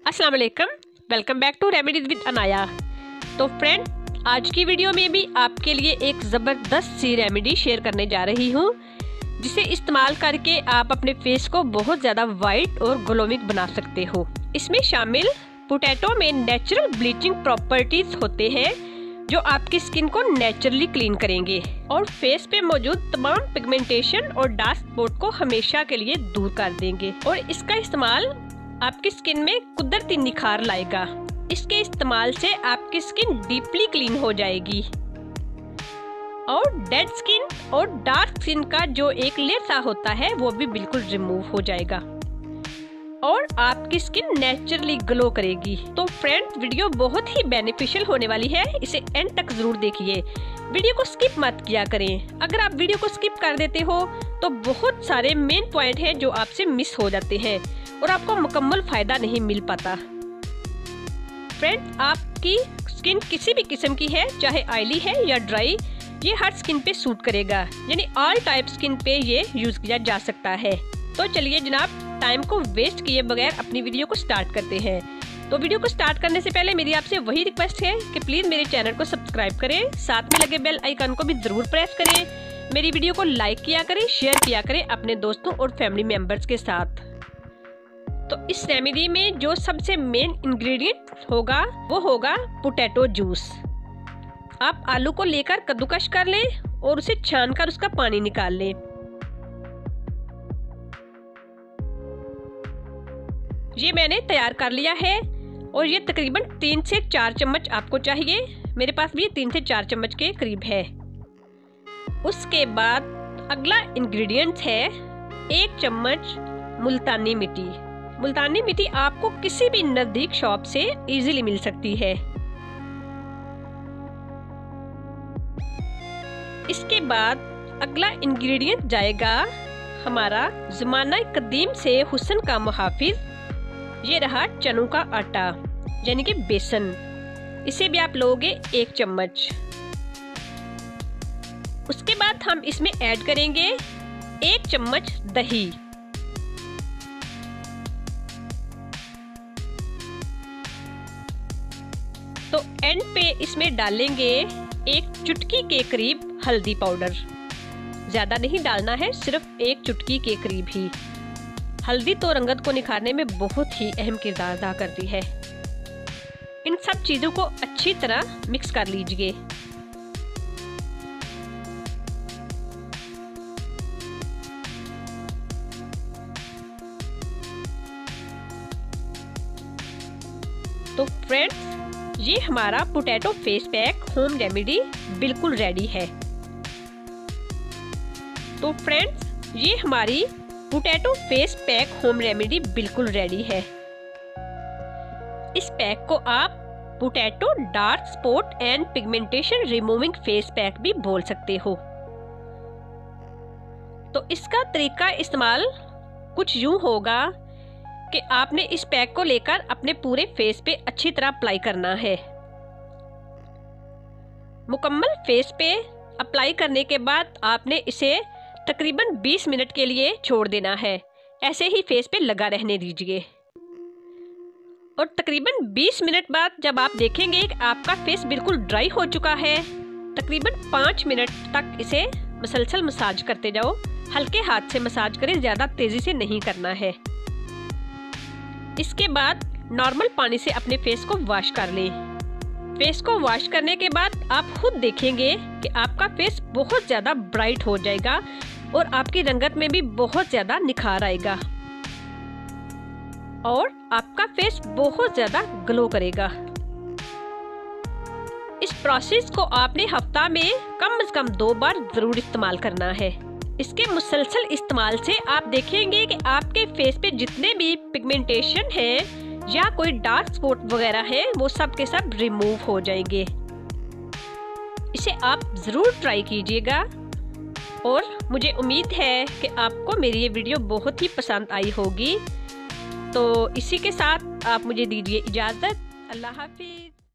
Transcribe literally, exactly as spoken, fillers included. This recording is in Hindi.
अस्सलाम वालेकुम, welcome back to remedies with Anaya. तो फ्रेंड, आज की वीडियो में भी आपके लिए एक ज़बरदस्त सी रेमेडी शेयर करने जा रही हूँ, जिसे इस्तेमाल करके आप अपने फेस को बहुत ज़्यादा वाइट और ग्लोइंग बना सकते हो। इसमें शामिल पोटैटो में नेचुरल ब्लीचिंग प्रॉपर्टीज होते हैं जो आपकी स्किन को नेचुरली क्लीन करेंगे और फेस पे मौजूद तमाम पिगमेंटेशन और डार्क स्पॉट को हमेशा के लिए दूर कर देंगे और इसका इस्तेमाल आपकी स्किन में कुदरती निखार लाएगा। इसके इस्तेमाल से आपकी स्किन डीपली क्लीन हो जाएगी और डेड स्किन और डार्क स्किन का जो एक लेयर सा होता है वो भी बिल्कुल रिमूव हो जाएगा और आपकी स्किन नेचुरली ग्लो करेगी। तो फ्रेंड्स, वीडियो बहुत ही बेनिफिशियल होने वाली है, इसे एंड तक जरूर देखिए। वीडियो को स्किप मत किया करें। अगर आप वीडियो को स्किप कर देते हो तो बहुत सारे मेन पॉइंट हैं जो आपसे मिस हो जाते हैं और आपको मुकम्मल फायदा नहीं मिल पाता। फ्रेंड्स, आपकी स्किन किसी भी किस्म की है, चाहे ऑयली है या ड्राई, ये हर स्किन पे सूट करेगा, यानी ऑल टाइप स्किन पे ये यूज किया जा सकता है। तो चलिए जनाब, टाइम को वेस्ट किए बगैर अपनी वीडियो को स्टार्ट करते हैं। तो वीडियो को स्टार्ट करने से पहले मेरी आपसे वही रिक्वेस्ट है कि प्लीज मेरे चैनल को सब्सक्राइब करें, साथ में लगे बेल आइकन को भी जरूर प्रेस करें। मेरी वीडियो को लाइक किया करें, शेयर किया करें अपने दोस्तों और फैमिली मेंबर्स के साथ। तो इस रेमेडी में जो सबसे मेन इंग्रेडिएंट होगा वो होगा पोटैटो जूस। आप आलू को लेकर कद्दूकश कर लें और उसे छानकर उसका पानी निकाल लें। ये मैंने तैयार कर लिया है और ये तकरीबन तीन से चार चम्मच आपको चाहिए। मेरे पास भी तीन से चार चम्मच के करीब है। उसके बाद अगला इंग्रेडिएंट है एक चम्मच मुल्तानी मिट्टी। मुल्तानी मिट्टी आपको किसी भी नजदीक शॉप से इजीली मिल सकती है। इसके बाद अगला इंग्रेडिएंट जाएगा हमारा ज़माना कदीम से हुस्न का मुहाफिज, ये रहा चनों का आटा यानी कि बेसन। इसे भी आप लोगे एक चम्मच। उसके बाद हम इसमें ऐड करेंगे एक चम्मच दही। तो एंड पे इसमें डालेंगे एक चुटकी के करीब हल्दी पाउडर। ज्यादा नहीं डालना है, सिर्फ एक चुटकी के करीब ही। हल्दी तो रंगत को निखारने में बहुत ही अहम किरदार अदा करती है। इन सब चीजों को अच्छी तरह मिक्स कर लीजिए। तो फ्रेंड्स, ये हमारा potato face pack home remedy बिल्कुल रेडी है। तो फ्रेंड्स, ये हमारी potato face pack home remedy बिल्कुल रेडी है। इस पैक को आप potato dark spot and pigmentation removing face pack भी बोल सकते हो। तो इसका तरीका इस्तेमाल कुछ यूं होगा कि आपने इस पैक को लेकर अपने पूरे फेस पे अच्छी तरह अप्लाई करना है। मुकम्मल फेस पे अप्लाई करने के बाद आपने इसे तकरीबन बीस मिनट के लिए छोड़ देना है। ऐसे ही फेस पे लगा रहने दीजिए और तकरीबन बीस मिनट बाद जब आप देखेंगे कि आपका फेस बिल्कुल ड्राई हो चुका है, तकरीबन पाँच मिनट तक इसे मुसलसल मसाज करते जाओ। हल्के हाथ से मसाज करें, ज़्यादा तेजी से नहीं करना है। इसके बाद नॉर्मल पानी से अपने फेस को वॉश कर लें। फेस को वॉश करने के बाद आप खुद देखेंगे कि आपका फेस बहुत ज़्यादा ब्राइट हो जाएगा और आपकी रंगत में भी बहुत ज़्यादा निखार आएगा और आपका फेस बहुत ज़्यादा ग्लो करेगा। इस प्रोसेस को आपने हफ्ता में कम से कम दो बार जरूर इस्तेमाल करना है। इसके मुसलसल इस्तेमाल से आप देखेंगे कि आपके फेस पे जितने भी पिगमेंटेशन है या कोई डार्क स्पॉट वगैरह है वो सब के सब रिमूव हो जाएंगे। इसे आप जरूर ट्राई कीजिएगा और मुझे उम्मीद है कि आपको मेरी ये वीडियो बहुत ही पसंद आई होगी। तो इसी के साथ आप मुझे दीजिए इजाज़त। अल्लाह हाफिज।